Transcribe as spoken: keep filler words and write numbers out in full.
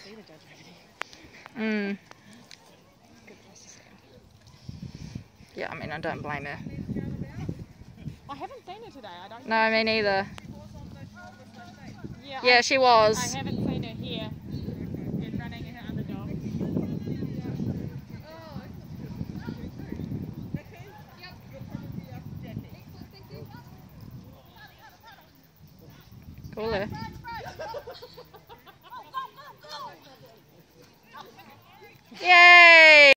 see the judge over Mm. there. Good place to stand. Yeah, I mean, I don't blame her. I haven't seen her today. I don't. No, me neither. Yeah, Yeah, I, she was. I haven't seen her here and running her other dog. Cool there. Yay!